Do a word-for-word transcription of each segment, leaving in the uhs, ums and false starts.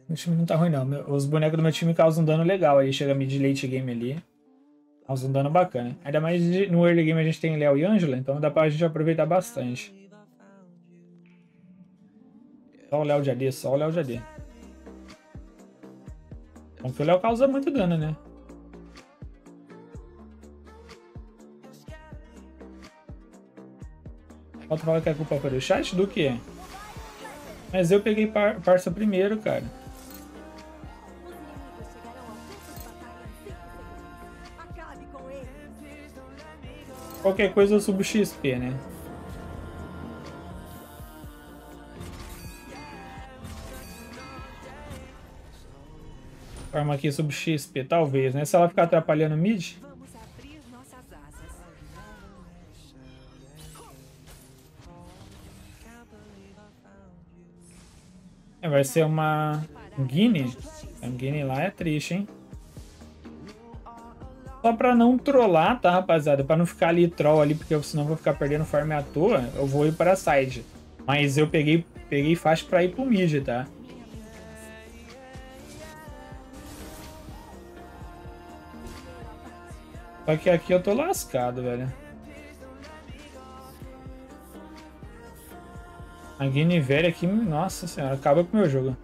Meu time não tá ruim, não. Meu- Os bonecos do meu time causam dano legal. Aí chega mid late game ali. Causa um dano bacana. Ainda mais de- no early game a gente tem Léo e Ângela, então dá pra gente aproveitar bastante. Só o Léo de A D, só o Léo de A D. Então que o Léo causa muito dano, né? Falta falar que a culpa foi do chat? Do quê? Mas eu peguei par parça primeiro, cara. Qualquer coisa eu subo X P, né? Farma aqui sub X P, talvez, né? Se ela ficar atrapalhando o mid. É, vai ser uma Guine. A Guine lá é triste, hein? Só pra não trollar, tá, rapaziada? Pra não ficar ali troll ali, porque senão eu vou ficar perdendo farm à toa, eu vou ir para a side. Mas eu peguei, peguei faixa pra ir pro mid, tá? Só que aqui eu tô lascado, velho. A Guinevere aqui, nossa senhora, acaba com o meu jogo.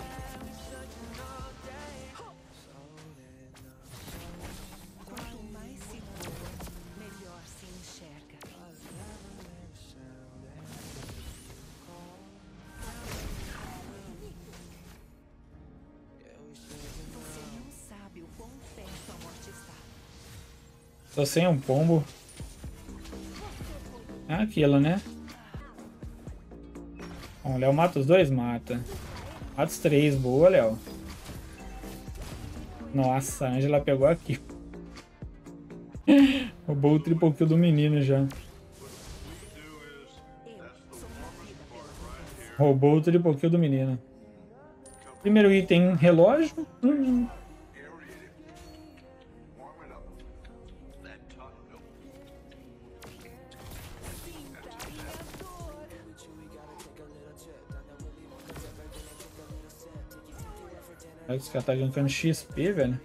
Tô sem um pombo. É aquilo, né? Bom, o Léo mata os dois? Mata. Mata os três. Boa, Léo. Nossa, a Angela pegou aqui. Roubou o triple kill do menino já. Roubou o triple kill do menino. Primeiro item, relógio. Hum. Esse cara tá gankando X P, velho.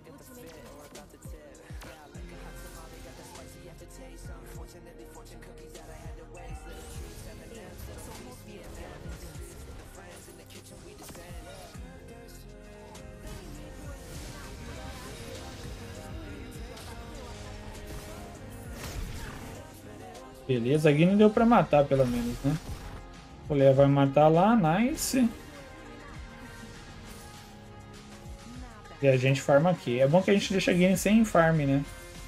Beleza, aqui não deu pra matar, pelo menos, né? O Léo vai matar lá, nice. E a gente farma aqui. É bom que a gente deixa a Guinness sem farm, né?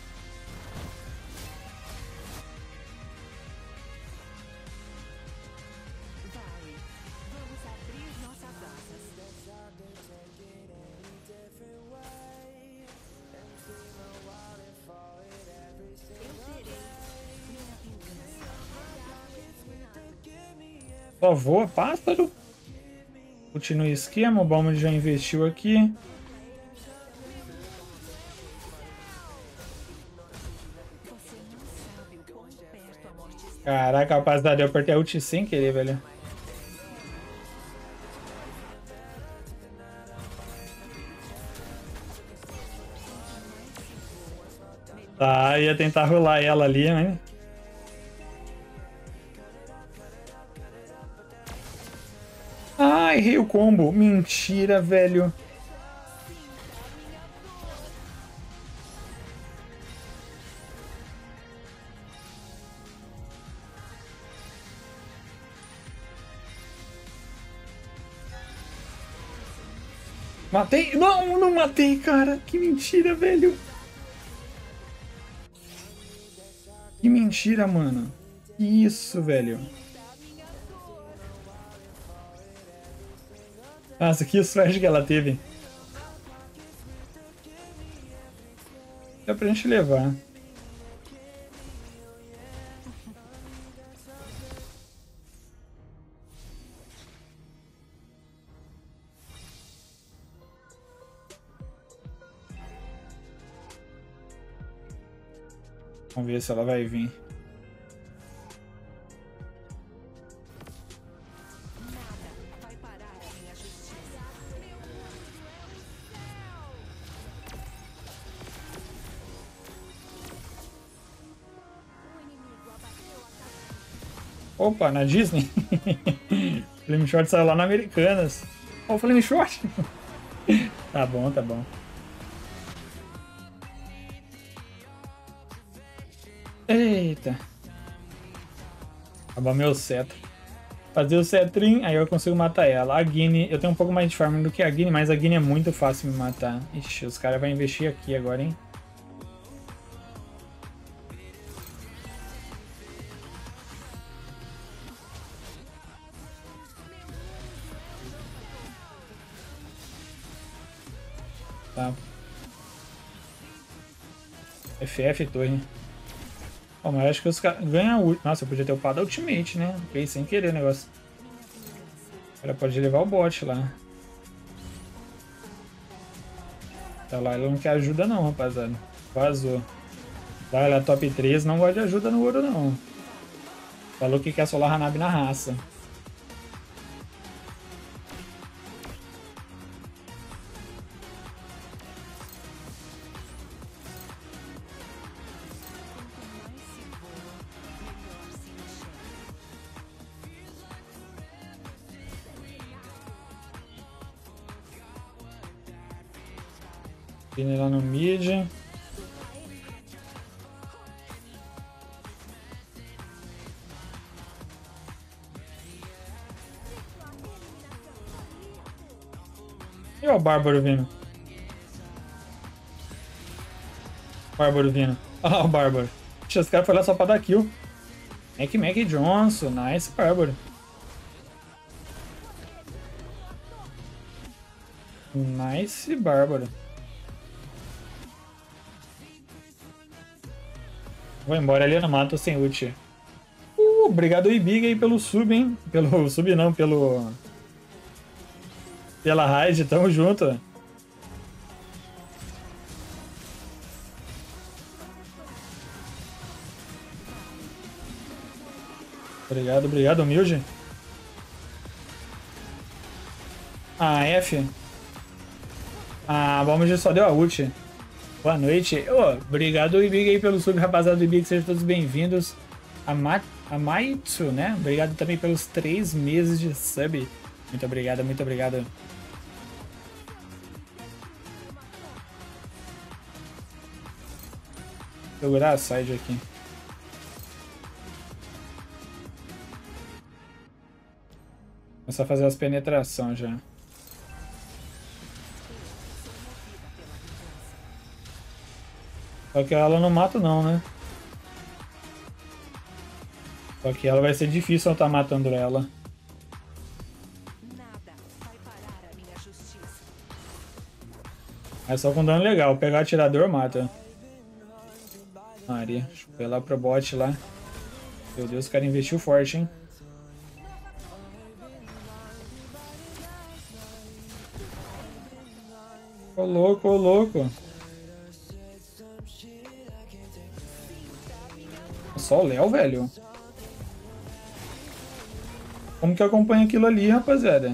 Só voa, pássaro. Continua o esquema, o Balmer já investiu aqui. Caraca, rapaziada, eu apertei a ult sem querer, velho. Tá, ia tentar rolar ela ali, né? Ah, errei o combo. Mentira, velho. Matei? Não, não matei, cara. Que mentira, velho. Que mentira, mano. Que isso, velho. Nossa, que sorte que ela teve. Dá pra gente levar. Vamos ver se ela vai vir. Opa, na Disney? Flame Shot saiu lá na Americanas. Ó, o Flame Shot. Tá bom, tá bom. Eita. Acabar meu cetro. Fazer o cetrim, aí eu consigo matar ela. A Guine, eu tenho um pouco mais de farm do que a Guine, mas a Guine é muito fácil me matar. Ixi, os caras vão investir aqui agora, hein? Tá. F F torre. Oh, mas acho que os caras ganham ult. Nossa, eu podia ter upado a ultimate, né? Fiquei sem querer o negócio. O cara pode levar o bot lá. Tá lá, ele não quer ajuda não, rapaziada. Vazou. Vai lá, top três, não gosta de ajuda no ouro não. Falou que quer solar Hanabi na raça. Vindo lá no mid. E o Bárbaro vindo? Bárbaro vindo. Olha lá o Bárbaro. Os caras foram lá só pra dar kill. Mac Mac Johnson. Nice, Bárbaro. Nice, Bárbaro. Vou embora ali, eu não mato sem ult. Uh, obrigado Ibig aí pelo sub, hein? Pelo sub não, pelo... Pela raid, tamo junto. Obrigado, obrigado, humilde. Ah, F. Ah, vamos já só deu a ult. Boa noite. Oh, obrigado, Ibig, aí pelo sub, rapaziada do Ibig. Sejam todos bem-vindos. A, Ma a Maitsu, né? Obrigado também pelos três meses de sub. Muito obrigado, muito obrigado. Vou segurar a side aqui. Começar a fazer as penetrações já. Só que ela não mata não, né? Só que ela vai ser difícil eu estar matando ela. É só com dano legal. Pegar atirador, mata. Maria. Deixa eu ir lá pro bot lá. Meu Deus, o cara investiu forte, hein? Ô louco, ô louco. Só o Léo, velho. Como que acompanha aquilo ali, rapaziada?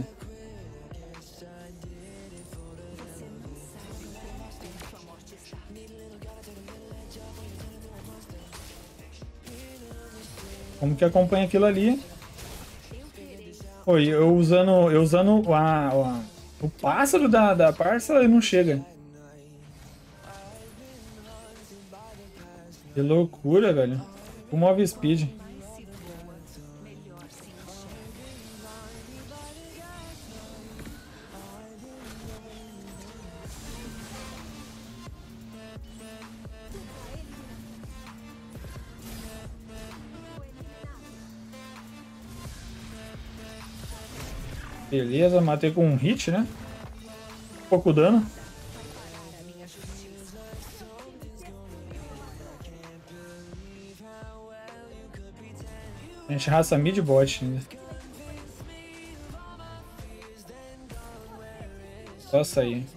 Como que acompanha aquilo ali? Oi, eu usando, eu usando a, a, o pássaro da, da parça, ele não chega. Que loucura, velho. O Move Speed. Beleza, matei com um hit, né? Pouco dano. A gente raça mid bot ainda. Só sair.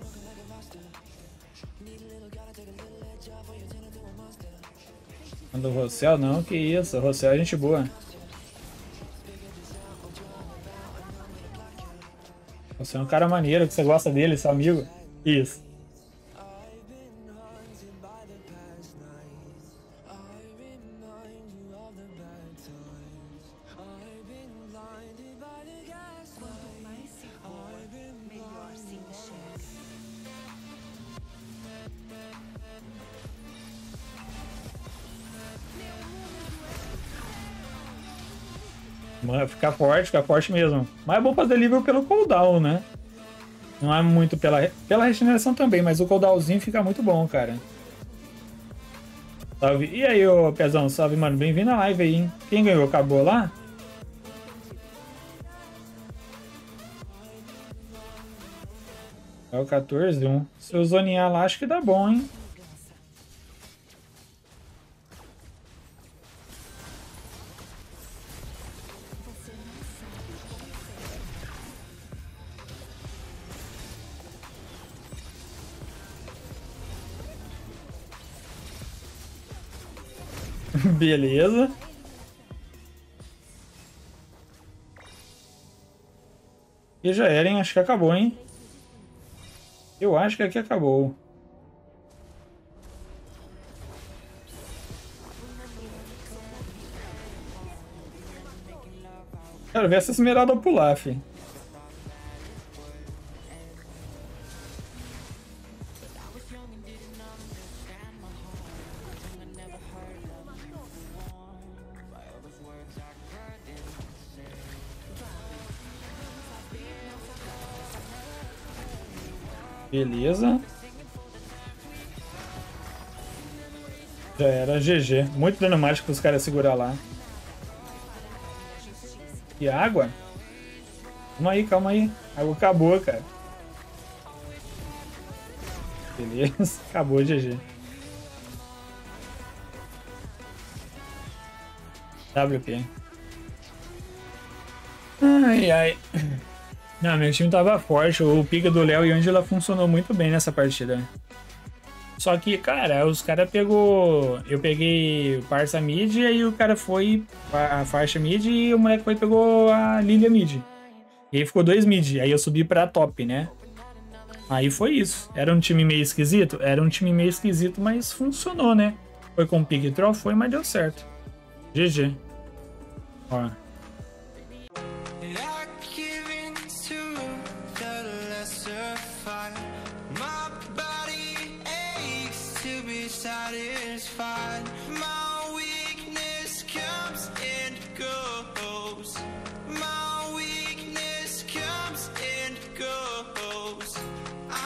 Manda o Rossel? Não, que isso. O Rossel é gente boa. Você é um cara maneiro, que você gosta dele, seu amigo. Isso. Mano, fica forte, fica forte mesmo. Mas é bom fazer livro pelo cooldown, né? Não é muito pela, pela regeneração também, mas o cooldownzinho fica muito bom, cara. Salve. E aí, ô Pezão, salve, mano. Bem-vindo à live aí, hein? Quem ganhou? Acabou lá? É o quatorze um. Se eu zonear lá, acho que dá bom, hein? Beleza. E já era, hein? Acho que acabou, hein? Eu acho que aqui acabou. Quero ver essa esmeralda pular, fi. Beleza. Já era, G G. Muito dano mágico para os caras segurar lá. E água? Calma aí, calma aí. A água acabou, cara. Beleza. Acabou, G G. W P. Ai, ai. Não, meu time tava forte. O pica do Léo e Angela funcionou muito bem nessa partida. Só que, cara, os caras pegou... Eu peguei o parça mid, e aí o cara foi a faixa mid e o moleque foi e pegou a Lilia mid. E aí ficou dois mid. Aí eu subi pra top, né? Aí foi isso. Era um time meio esquisito? Era um time meio esquisito, mas funcionou, né? Foi com pick troll? Foi, mas deu certo. G G. Ó.